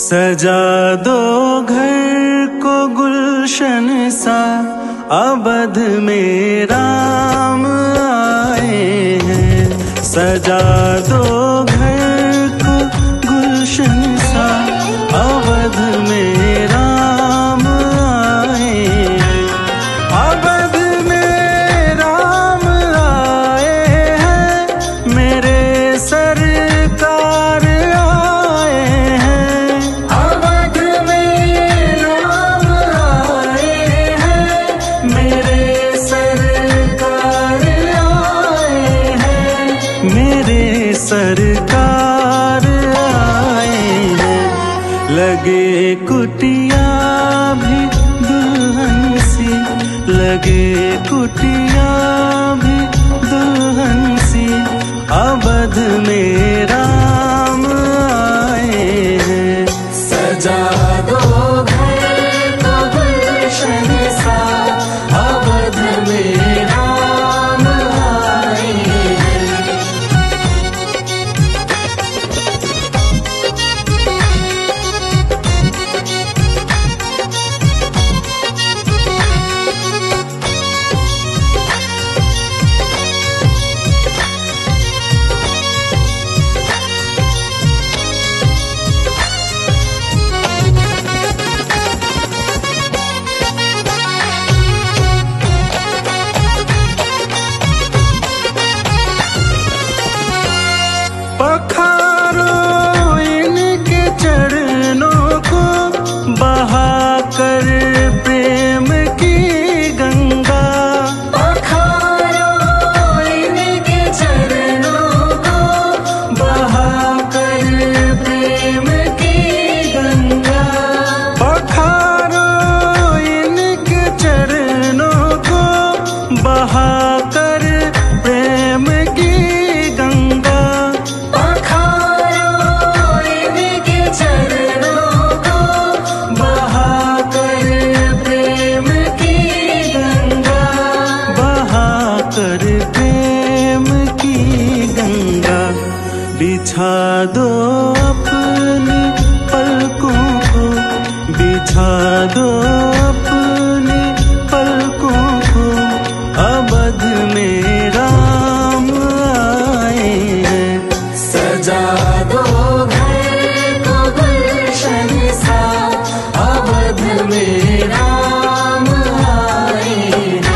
सजा दो घर को गुलशन सा, अवध में राम आए हैं। सजा दो घर को गुलशन सा, अवध में राम आए हैं। अवध में राम आए हैं, मेरे सरकार आए हैं। अवध में राम आए हैं, मेरे सरकार आए हैं। मेरे सरकार आए हैं। लगे कुटिया भी दुल्हन सी, लगे कुटिया भी दुल्हन सी, अवध में राम आए हैं। सजा दो घर को गुलशन सा, अवध में राम आए हैं। पखारो इनके चरणों को, बहाकर प्रेम की गंगा। पखारो इनके चरणों को, बहाकर प्रेम की गंगा। पखारो इनके चरणों को, बहाकर प्रेम की गंगा। प्रेम की गंगा बिछा दो अपनी पलकों को, बिछा दो अपनी पलकों को, अवध में राम आए हैं। सजा दो घर को गुलशन सा, अवध में राम आए हैं।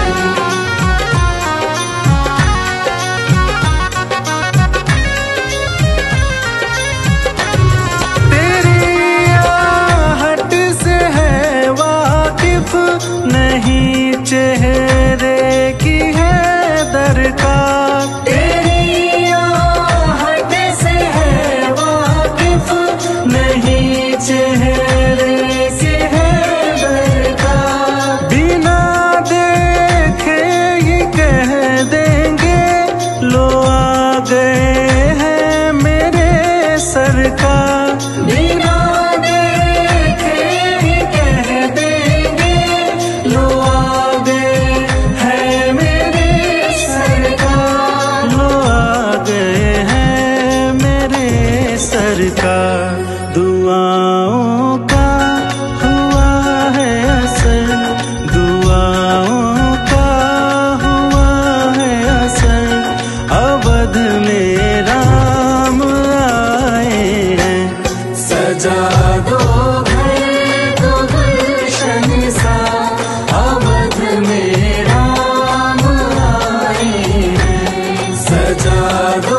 नहीं चेहरे की है दरकार, तेरी आहट से है वाकिफ। नहीं चेहरे की है दरकार, बिना देखे ही कह देंगे लो आ गए हैं मेरे सरकार। बिना सरकार दुआओं का हुआ है असर, दुआओं का हुआ है असर, अवध में राम आए हैं। सजा दो घर को गुलशन सा, अवध में राम आए हैं। सजा दो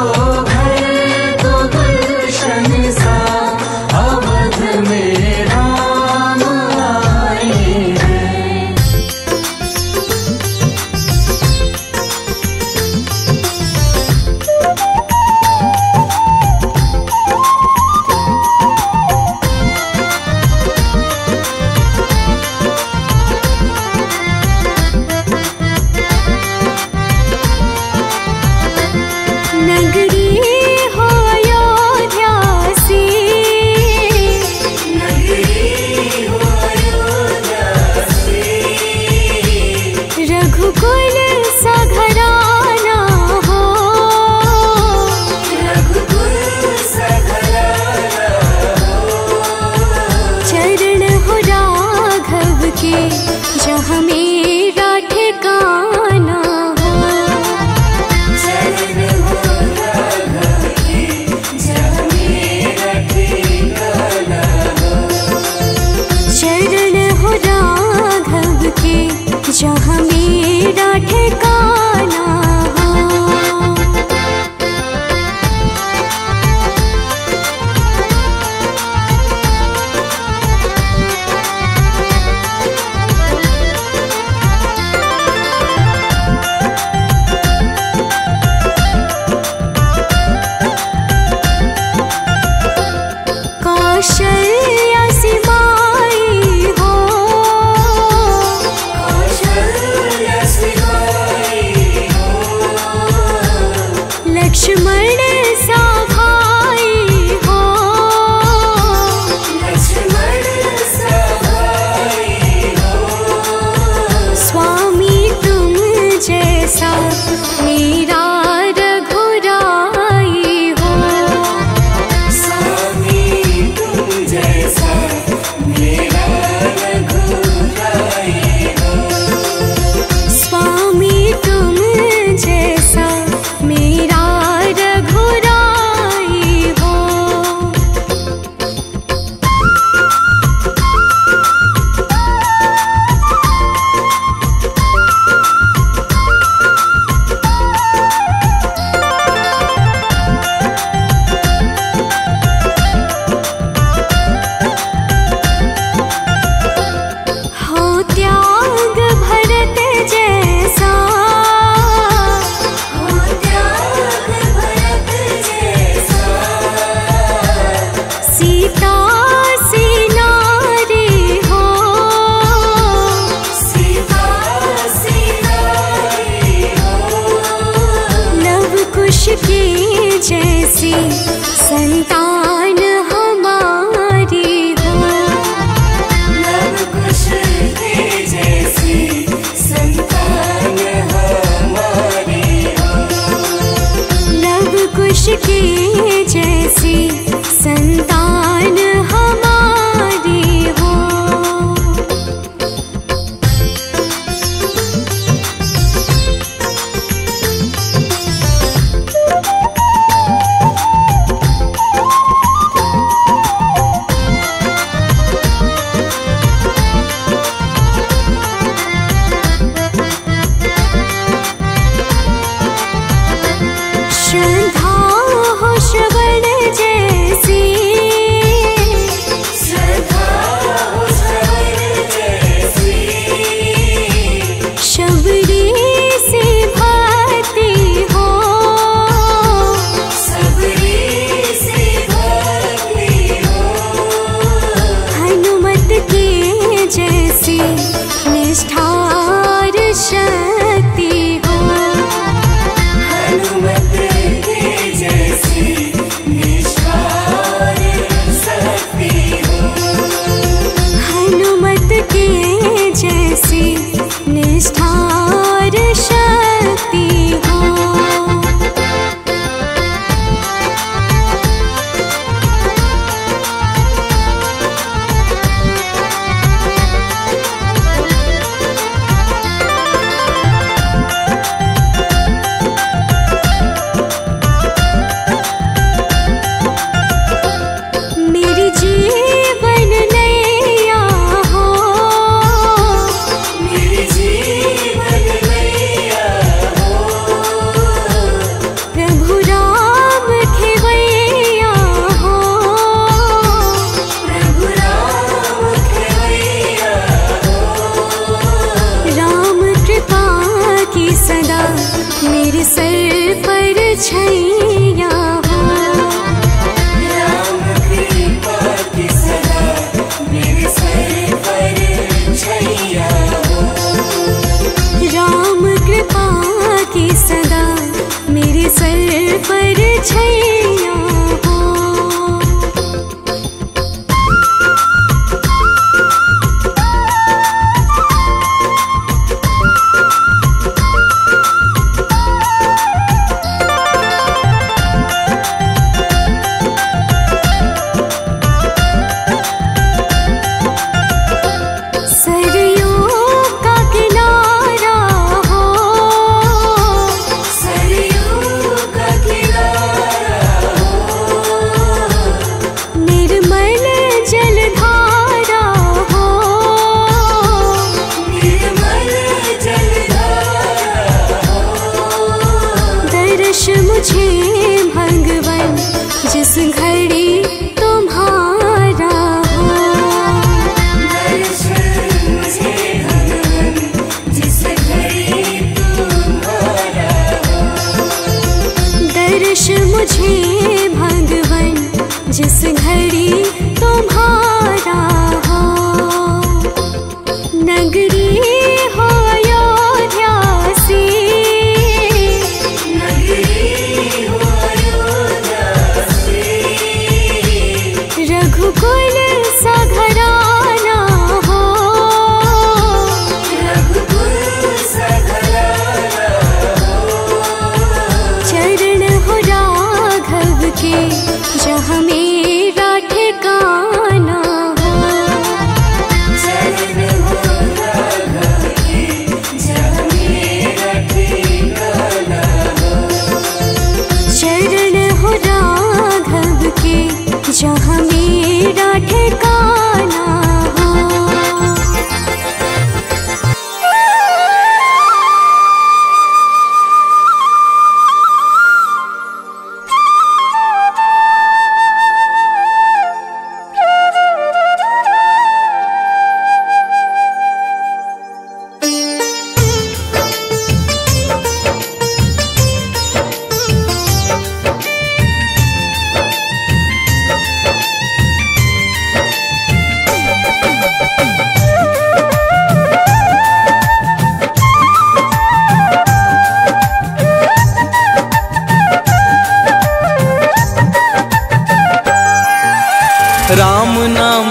संतान हमारी हो। लव कुश के जैसी संतान हमारी हो। लव कुश के जैसी संतान हमारी हो।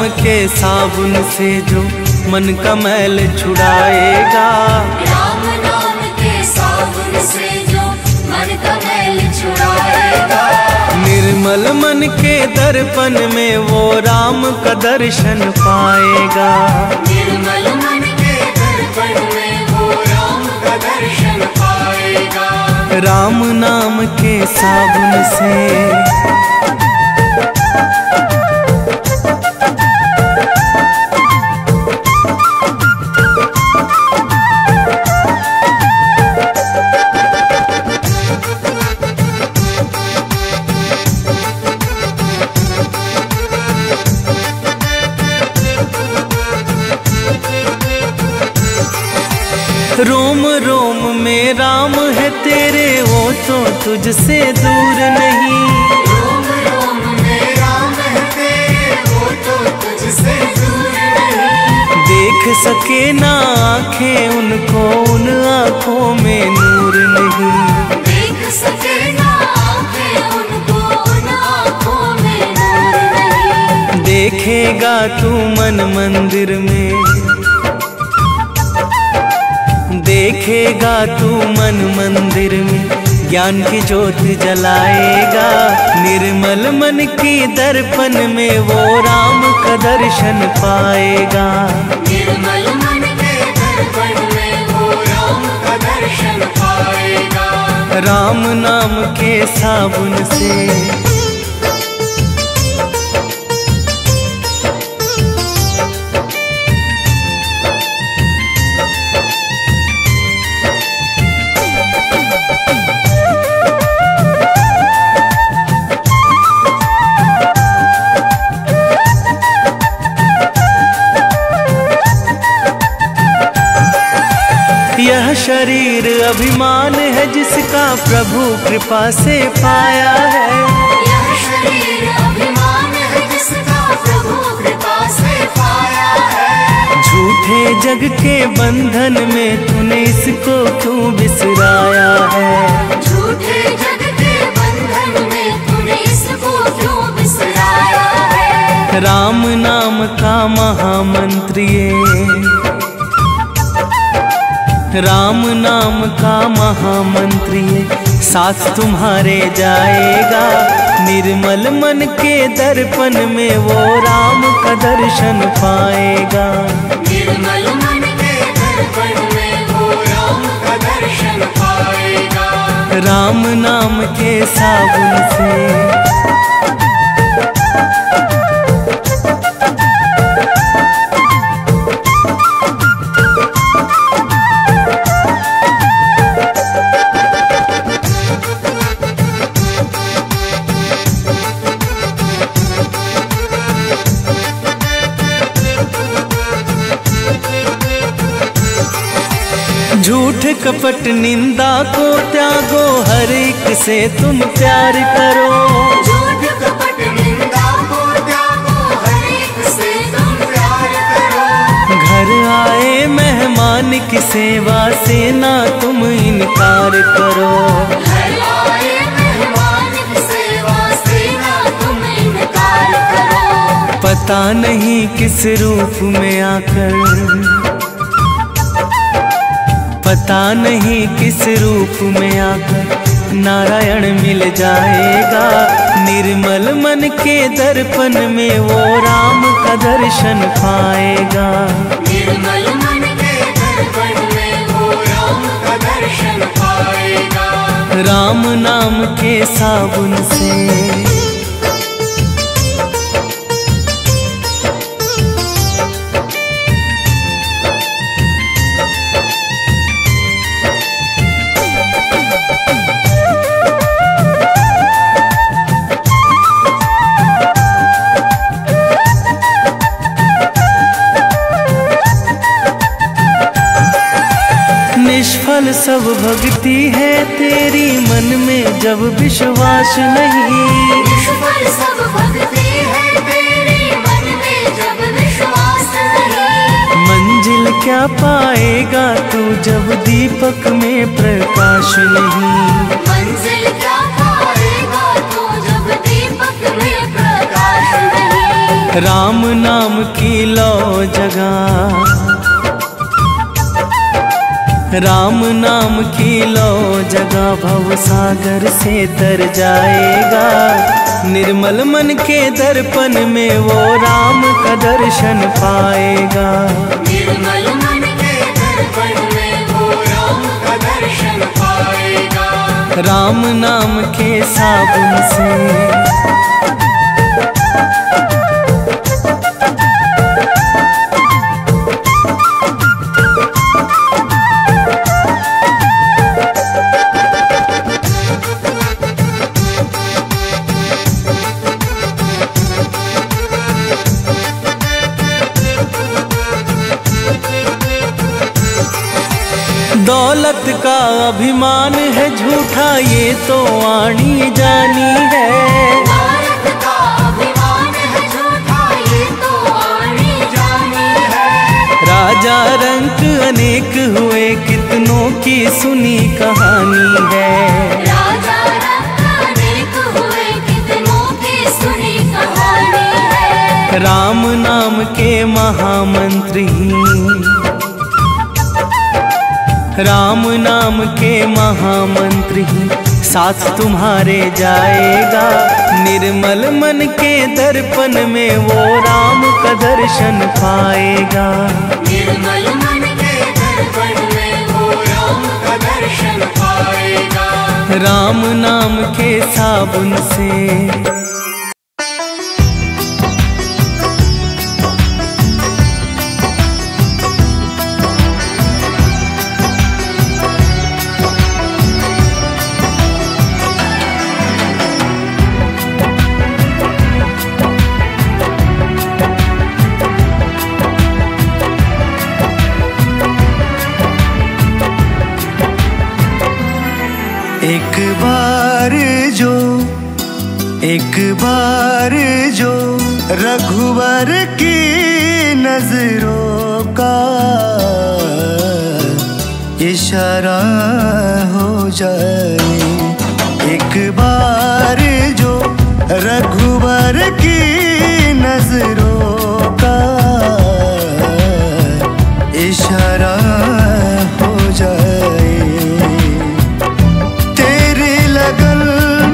के साबुन से जो मन का मैल छुड़ाएगा, राम नाम के साबुन से जो मन का मैल छुड़ाएगा। निर्मल मन के दर्पण में वो राम का दर्शन पाएगा, निर्मल मन के दर्पण में वो राम का दर्शन पाएगा। राम नाम के साबुन से। रोम रोम में राम है तेरे, वो तो तुझसे दूर नहीं। रोम रोम में राम है तेरे, वो तो तुझसे दूर नहीं। देख सके ना आँखें उनको, उन आँखों में नूर नहीं। देख सके ना आँखें उनको, उन आँखों में नूर नहीं। देखेगा तू मन मंदिर में, देखेगा तू मन मंदिर में, ज्ञान की ज्योत जलाएगा। निर्मल मन की दर्पण में वो राम का दर्शन पाएगा, निर्मल मन के दर्पण में वो राम का दर्शन पाएगा। राम नाम के साबुन से। यह शरीर अभिमान है जिसका प्रभु कृपा से पाया है, यह शरीर अभिमान है जिसका प्रभु कृपा से पाया है। झूठे जग के बंधन में तूने इसको क्यों बिसराया है, झूठे जग के बंधन में तूने इसको क्यों बिसराया है। राम नाम का महामंत्र ये, राम नाम का महामंत्र ये साथ तुम्हारे जाएगा। निर्मल मन के दर्पण में वो राम का दर्शन पाएगा, निर्मल मन के दर्पण में वो राम का दर्शन पाएगा। राम नाम के साबुन से। झूठ कपट निंदा को त्यागो, हर एक से तुम प्यार करो। झूठ कपट निंदा को त्यागो, हर एक से तुम प्यार करो। घर आए मेहमान की सेवा से ना तुम इनकार करो, घर आए मेहमान की सेवा से ना तुम इनकार करो। पता नहीं किस रूप में आकर, पता नहीं किस रूप में आकर नारायण मिल जाएगा। निर्मल मन के दर्पण में वो राम का दर्शन पाएगा, निर्मल मन के दर्पण में वो राम का दर्शन पाएगा। राम नाम के साबुन से। निष्फल सब भक्ति है तेरी, मन में जब विश्वास नहीं। निष्फल सब भक्ति है तेरी, मन में जब विश्वास नहीं। मंजिल क्या पाएगा तू जब दीपक में प्रकाश नहीं। मंजिल क्या पाएगा तू जब दीपक में प्रकाश नहीं। राम नाम की लो जगह, राम नाम की लो जगह भव सागर से तर जाएगा। निर्मल मन के दर्पण में वो राम का दर्शन पाएगा। निर्मल मन के दर्पण में वो राम का दर्शन पाएगा। राम नाम के साबुन से दौलत का अभिमान है झूठा, ये तो आनी जानी है। दौलत का अभिमान है झूठा, ये तो आनी जानी है। राजा रंक अनेक हुए, कितनों की सुनी कहानी है। राजा रंक अनेक हुए, कितनों की सुनी कहानी है। राम नाम के महामंत्री, राम नाम के महामंत्री साथ तुम्हारे जाएगा। निर्मल मन के दर्पण में वो राम का दर्शन पाएगा। निर्मल मन के दर्पण में वो राम का दर्शन पाएगा। राम नाम के साबुन से एक बार जो रघुवर की नजरों का इशारा हो जाए। एक बार जो रघुवर की नजरों का इशारा हो जाए। तेरी लगन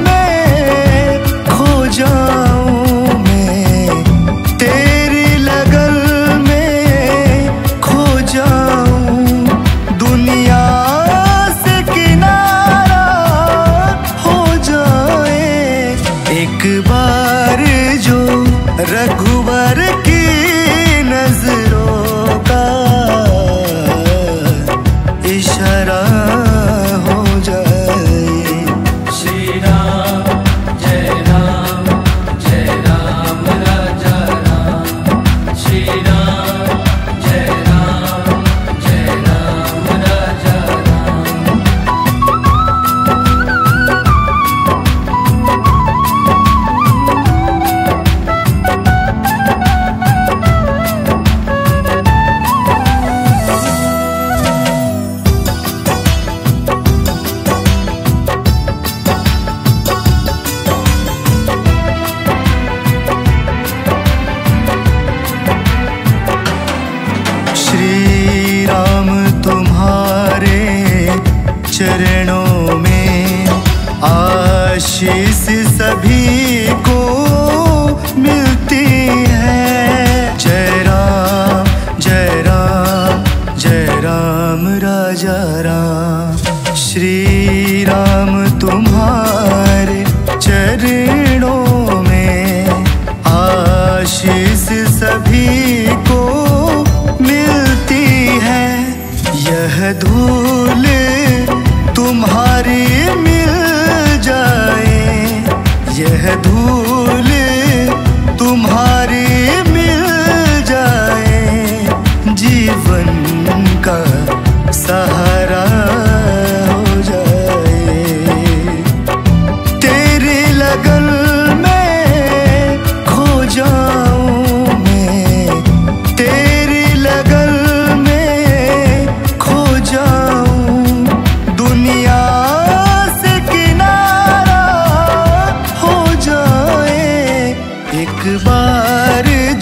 जाऊं मैं, तेरी लगन में खो जाऊं। दुनिया से किनारा हो जाए। एक बार जो रघुवर की नजरों का इशारा हो जाए। श्री राम जय राम, जय राम राजा राम। श्री राम जय राम, जय राम राजा राम। चरणों में आशीष सभी को मिलती है। जय राम जय राम, जय राम राजा राम। श्री राम तुम्हारे चरणों में आशीष सभी को मिलती है। यह धूल तुम्हारी मिल जाए, यह धूल तुम्हारी मिल जाए। जीवन का सहारा हो जाए। तेरी लगन में खो जाऊं मैं, तेरी लगन में खो जाऊं। दुनिया से किनारा हो जाए। एक बार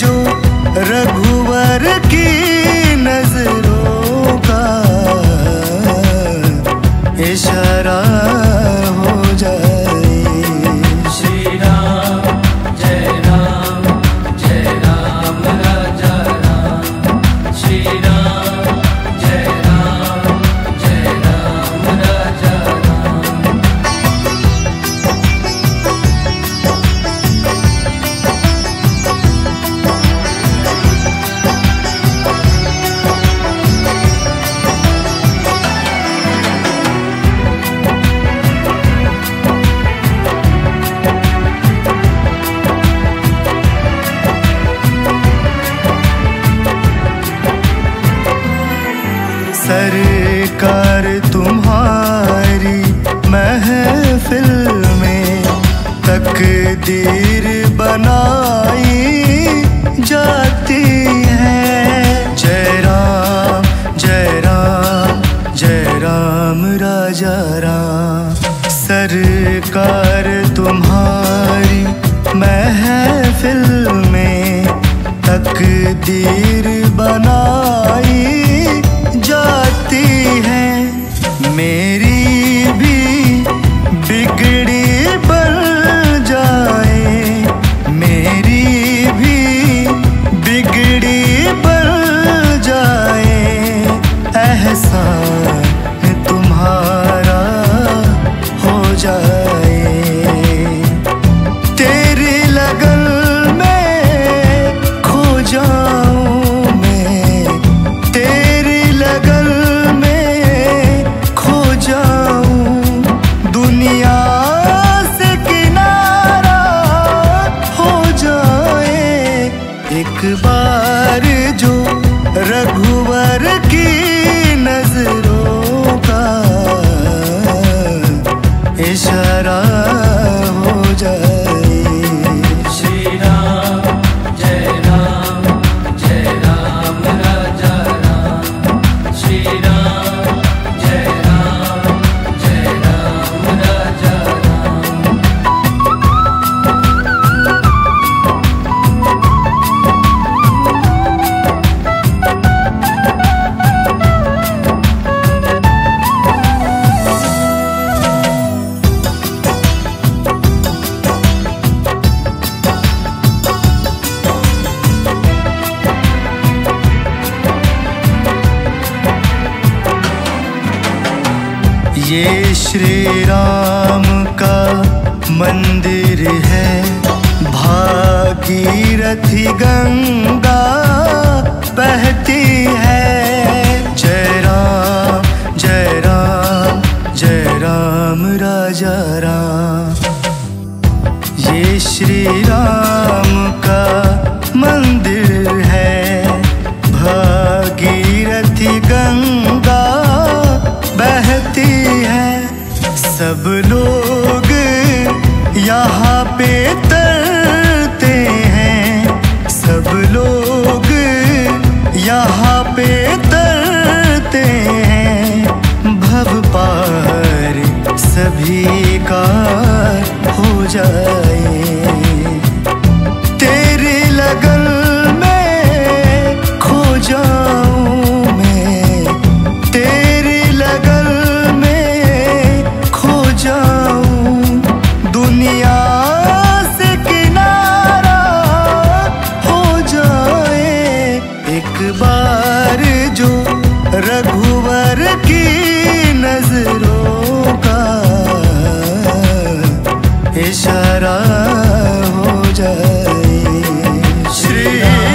बनाई जाती है। जय राम जय राम जय राम राजा राम। सरकार तुम्हारी महफिल में तकदीर बनाई जाती है। मेरी भी बिगड़ी बन जाए, मेरी भी बिगड़ी बन जाए, एहसान तुम्हारा हो जाए। तेरी लगन में खो जाऊं मैं, तेरी लगन में खो जाऊं, दुनिया से किनारा हो जाए। एक बार जो रघुवर की नजरों का इशारा हो जाए। श्री राम जय राम राजा राम। श्री राम जय राम राजा राम। ये श्री राम का मंदिर है, भागीरथी गंगा बहती है। जय राम जय राम जय राम राजा राम। ये श्री राम का मंदिर है, भागीरथी गंगा बहती है। सब लोग यहाँ पे तरते हैं, सब लोग यहाँ पे तरते हैं। भव पार सभी का हो जाए। तेरी लगन में खो जाऊं मैं, तेरी लगन में खो जाऊं, दुनिया से किनारा हो जाए। एक बार जो रघुवर की नजरों का इशारा हो जाए। श्री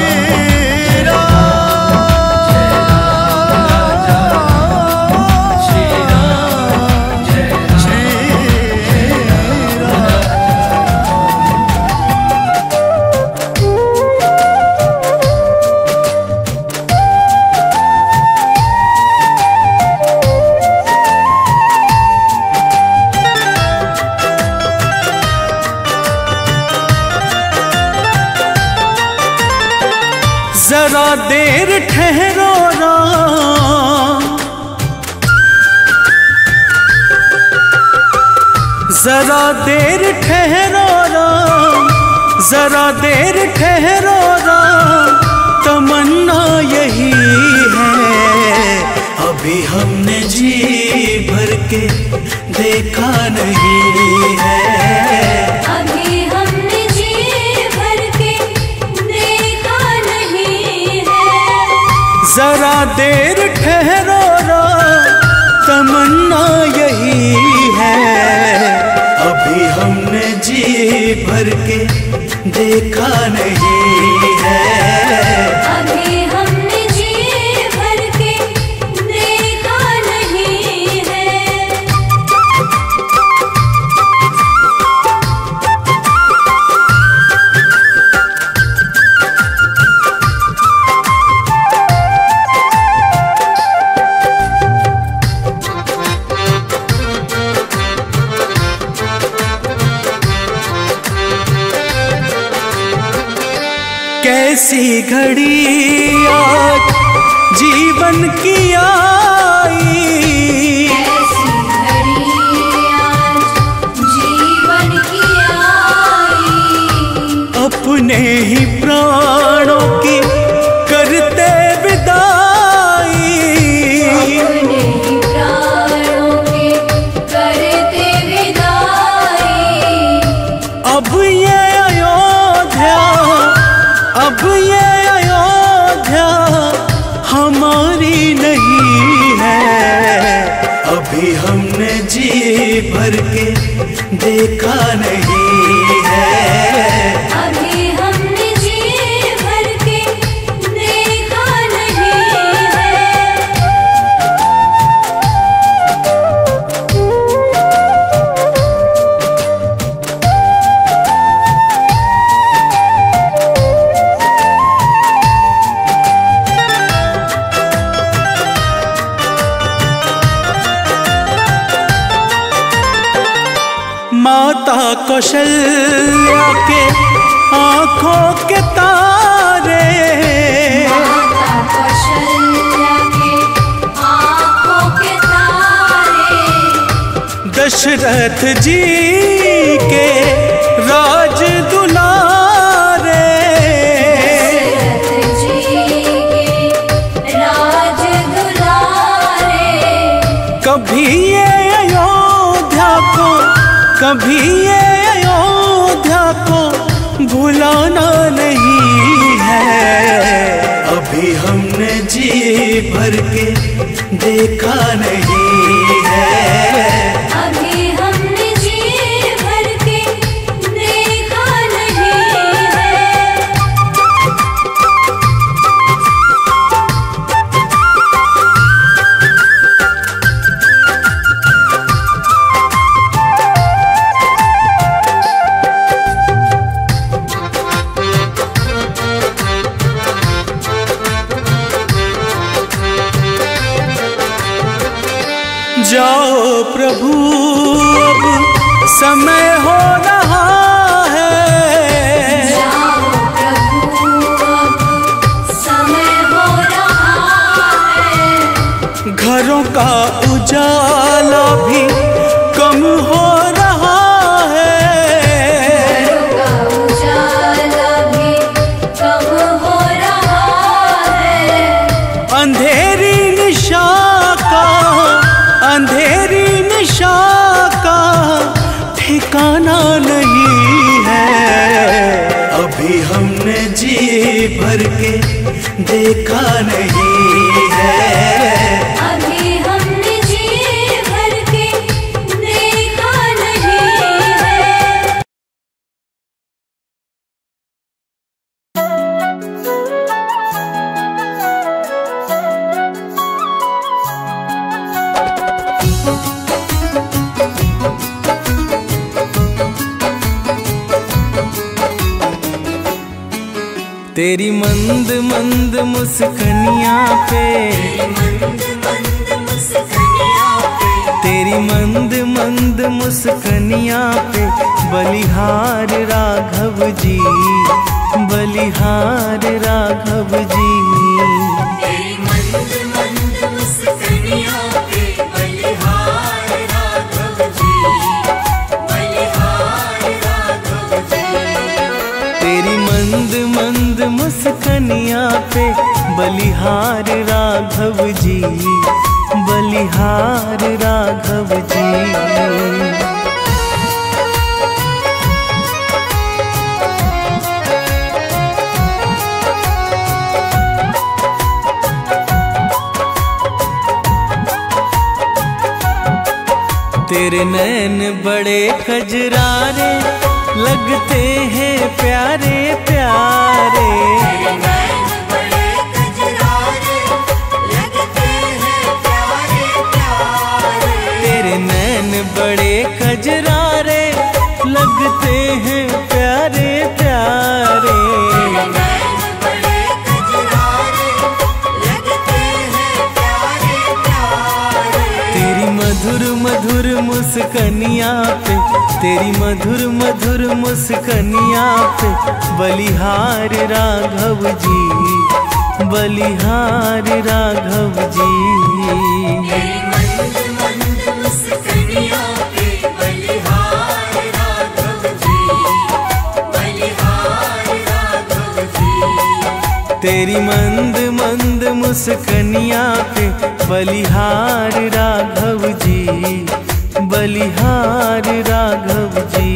जरा देर ठहरो राम, जरा देर ठहरो राम, जरा देर ठहरो राम। तमन्ना यही है, अभी हमने जी भर के देखा नहीं है। अभी हमने जी भर के देखा नहीं है। जरा देर ठहरो राम, तमन्ना यही है, अभी हमने जी भर के देखा नहीं है। अभी हमने जी भर के देखा नहीं है। कैसी घड़ी आज जीवन की आई, ऐसी घड़ी आज जीवन की आई। अपने ही प्राणों की करते विदाई, अपने ही प्राणों की करते विदाई। अब ये अयोध्या, अब ये अयोध्या हमारी नहीं है। अभी हमने जी भर के देखा नहीं है। अभी हमने जी भर के देखा नहीं है। माता कौशल्या के आंखों के तारे, माता कौशल्या के आँखों के तारे। दशरथ जी के राज दुलारे, दशरथ जी के राज दुलारे। कभी ये अयोध्या को, कभी ये अयोध्या को भुलाना नहीं है। अभी हमने जी भर के देखा नहीं है। अभी हमने जी भर के देखा नहीं है। जाओ प्रभु अब समय हो रहा है। जाओ प्रभु अब समय हो रहा है। घरों का उजाला भी कम हो रहा है। घरों का उजाला भी कम हो रहा है। अंधेरी निशा का, अंधेरी निशा का ठिकाना नहीं है। अभी हमने जी भर के देखा नहीं है। अभी हमने जी भर के देखा नहीं है। तेरी मंद मंद मुस्कनियाँ पे, तेरी मंद मंद मुस्कनियाँ पे बलिहार राघव जी, बलिहार राघव जी। तेरी मंद मंद मुस्कानियाँ पे बलिहार राघव जी, बलिहार राघव जी। तेरी मंद मंद मुस्कनियाँ पे बलिहार राघव जी, बलिहार राघव जी। तेरे नैन बड़े कजरारे लगते हैं प्यारे प्यारे। तेरे नैन बड़े कजरारे लगते हैं प्यारे प्यारे। तेरे नैन बड़े कजरारे लगते हैं प्यारे प्यारे। तेरे नैन बड़े कजरारे लगते हैं प्यारे प्यारे। तेरी मधुर मधुर मुस्कनिया पे, तेरी मधुर मधुर मुस्कनिया पे, बलिहार राघव जी, बलिहार राघव जी। तेरी मंद मंद मुस्कनिया पे, बलिहार राघव जी, बलिहार राघव जी। तेरी मंद मंद मुस्कनिया पे, बलिहार राघव जी, बलिहार राघव जी।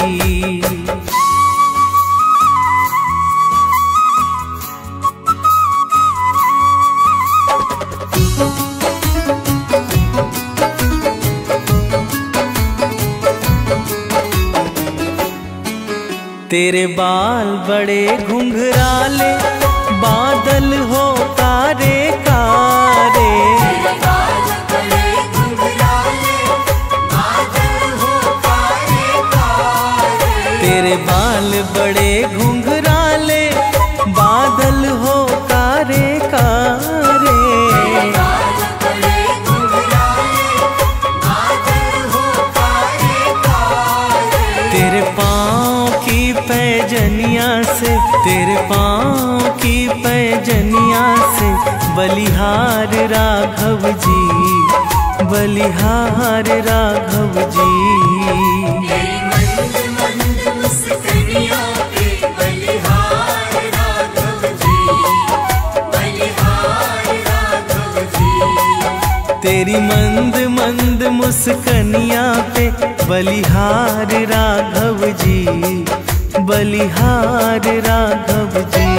तेरे बाल बड़े घुंघराले, बादल हो कारे कारे। तेरे बाल बड़े घुंघराले, बादल हो कारे कारे। तेरे बाल बड़े घुंघराले, बादल हो कारे कारे। तेरे बाल बड़े घुंघराले, बादल हो कारे कारे। तेरे पाँव की पैजनिया से, तेरे पाँव की पैजनिया से, बलिहार राघव जी, बलिहार राघव जी। तेरी मंद मंद मुस्कनिया पे, बलिहार राघव जी, बलिहार राघव जी। तेरी मंद मंद मुस्कनिया पे, बलिहार राघव जी, बलिहार राघव जी।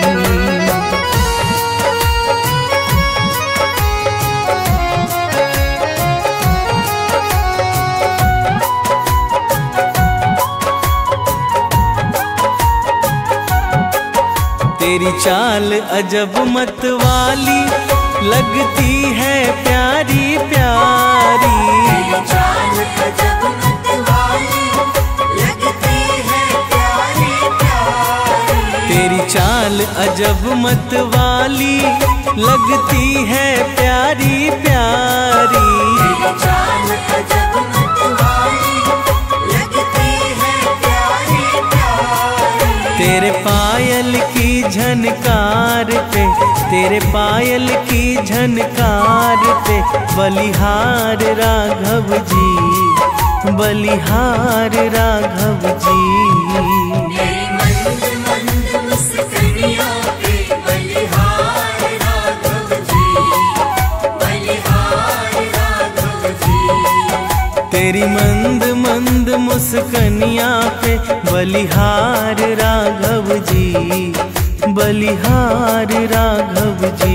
तेरी चाल अजब मतवाली, लगती है प्यारी प्यारी। तेरी चाल अजब मतवाली, लगती है प्यारी प्यारी। तेरी चाल अजब मतवाली, लगती है प्यारी प्यारी। तेरी चाल अजब मतवाली, लगती है प्यारी प्यारी। तेरे पायल की झनकार पे, तेरे पायल की झनकार पे, बलिहार राघव जी, बलिहार राघव जी। तेरी मंद मंद मुस्कनिया पे, बलिहार राघव जी, बलिहार राघव जी। तेरी मंद मंद मुस्कनिया पे, बलिहार राघव जी, बलिहार राघव जी।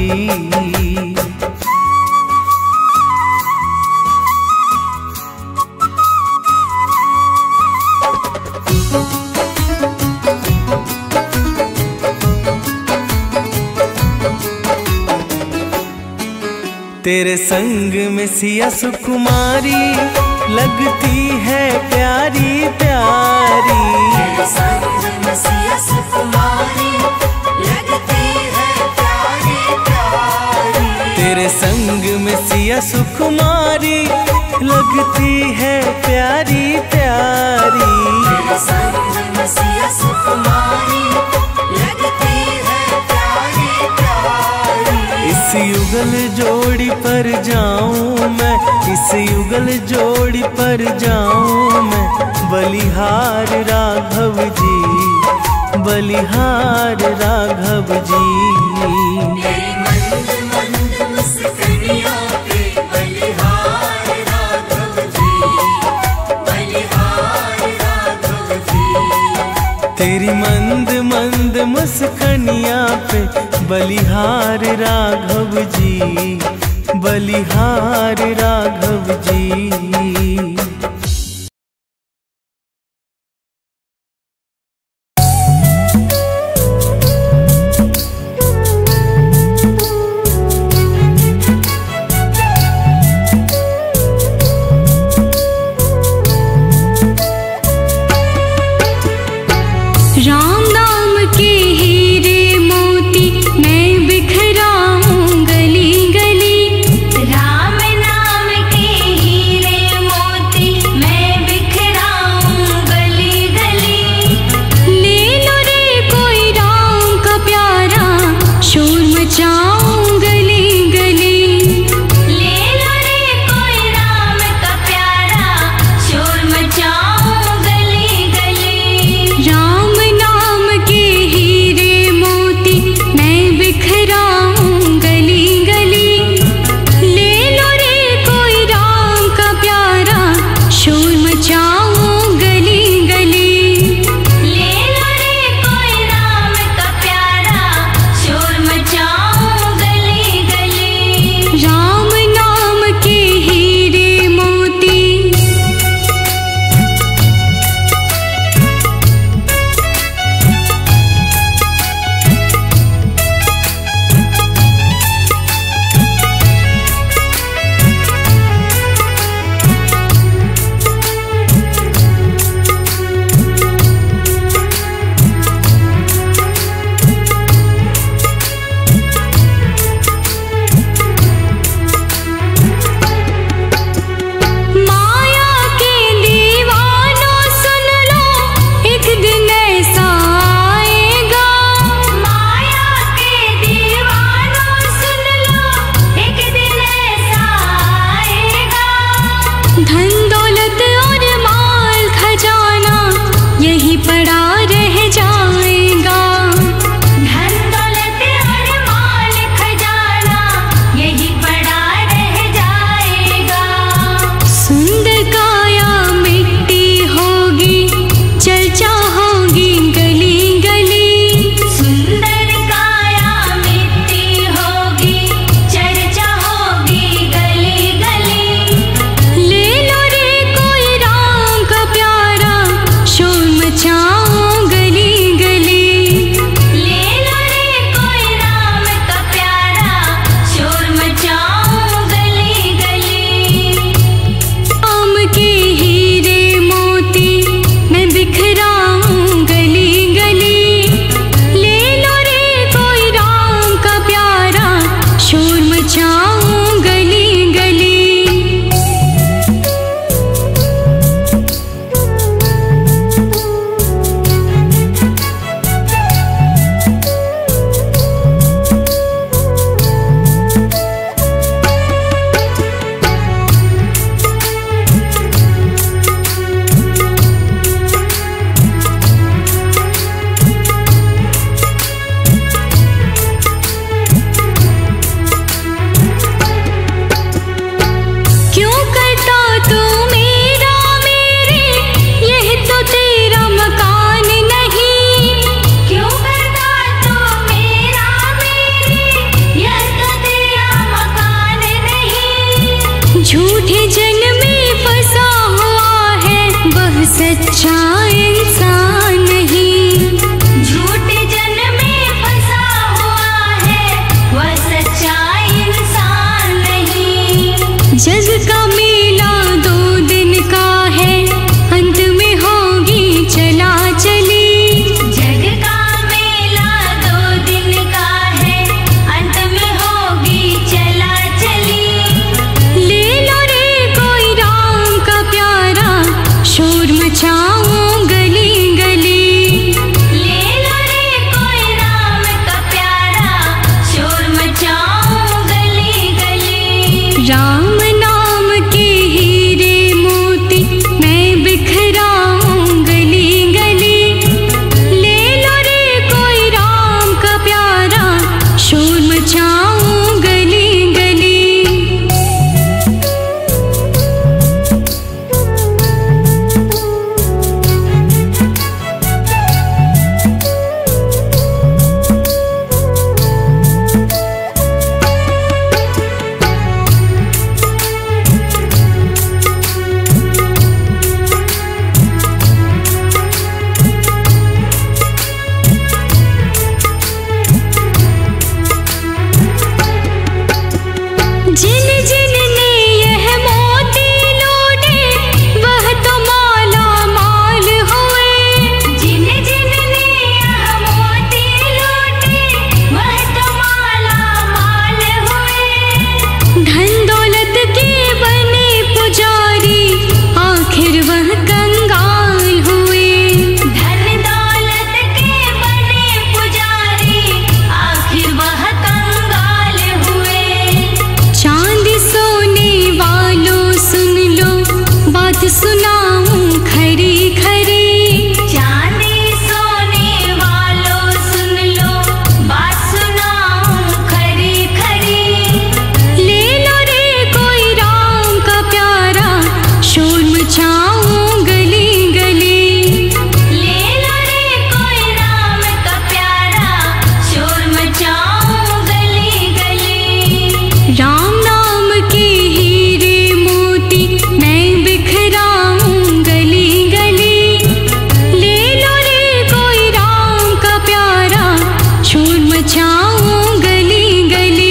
तेरे संग में सिया सुकुमारी, लगती है प्यारी प्यारी। तेरे संग में सिया सुकुमारी, लगती है प्यारी प्यारी। तेरे संग में सिया सुकुमारी, लगती है प्यारी प्यारी। तेरे संग में सिया सुकुमारी, लगती है प्यारी प्यारी। इस युगल जोड़ी पर जाऊं मैं, इस युगल जोड़ी पर जाऊं मैं, बलिहार राघव जी, बलिहार राघव जी। तेरी मंद मंद मुस्कनिया पे, बलिहार राघव जी, बलिहार राघव जी। तेरी मंद मंद मुस्कनिया पे, बलिहार राघव जी, बलिहार राघव जी। राम नाम के हीरे मोती मैं बिखराऊं गली गली। राम नाम के हीरे सुनाऊं खरी खरी। चांदी सोने वालों सुन लो, बात सुनाऊं खरी खरी। ले लो रे कोई राम का प्यारा, शोर मचाऊं गली गली। ले लो रे कोई राम का प्यारा, शोर मचाऊं गली गली। राम नाम के हीरे मोती मैं बिखराऊं गली गली। ले लो रे कोई राम का प्यारा, शोर मचाऊं गली गली।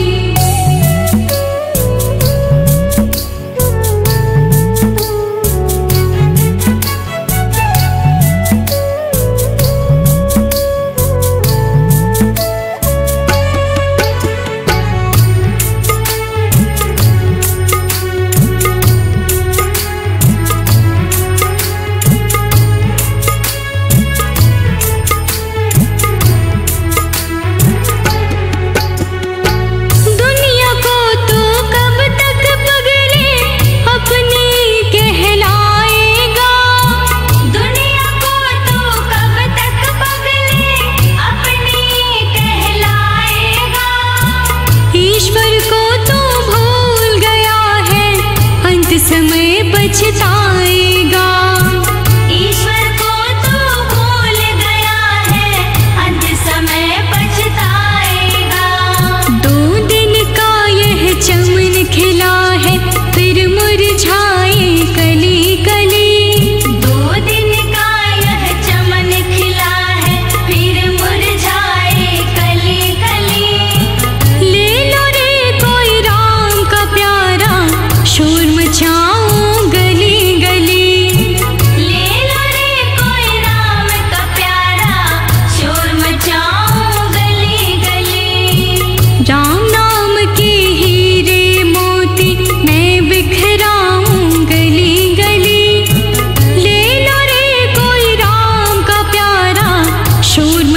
दुनिया को तो कब तक पगले अपनी कहलाएगा। दुनिया को तो कब तक पगले अपनी कहलाएगा। ईश्वर को तो भूल गया है, अंत समय पछताएगा। ईश्वर को तो भूल गया है, अंत समय पछताएगा। 2 दिन का यह चमन खिला है, फिर मुरझाए कली कली। 2 दिन का यह चमन खिला है, फिर मुरझाए कली कली। ले लो रे कोई राम का प्यारा, शोर मचाऊं गली गली। ले लो रे कोई राम का प्यारा, शोर मचाऊं गली गली। राम नाम के हीरे मोती मैं बिखराऊं गली गली। ले लो रे कोई राम का प्यारा, शोर